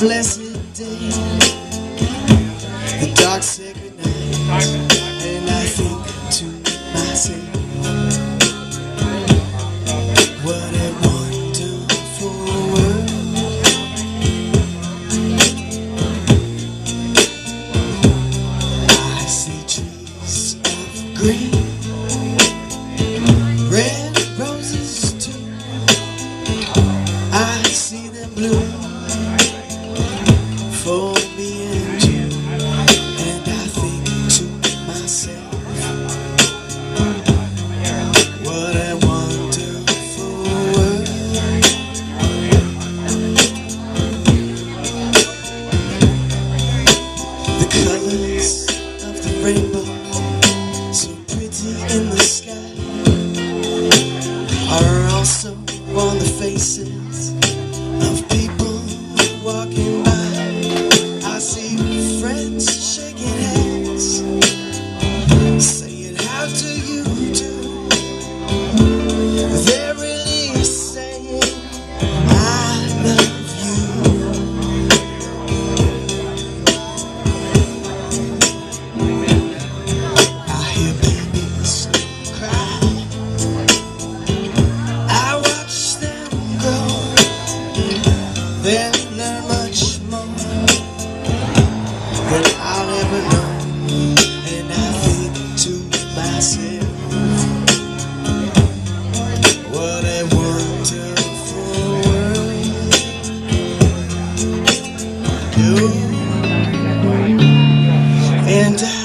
blessed day, the dark sacred night, and I think to myself, what a wonderful world. I see trees of green, red roses too. I see them bloom for me and you, and I think to myself, what a wonderful world. The colors of the rainbow, so pretty in the sky, are also on the faces of people walking by. I see friends shaking hands, saying how do you do. They're really saying I love you. I hear babies cry, I watch them grow. They'll learn much more than I'll ever know, and I think to myself, what a wonderful world. And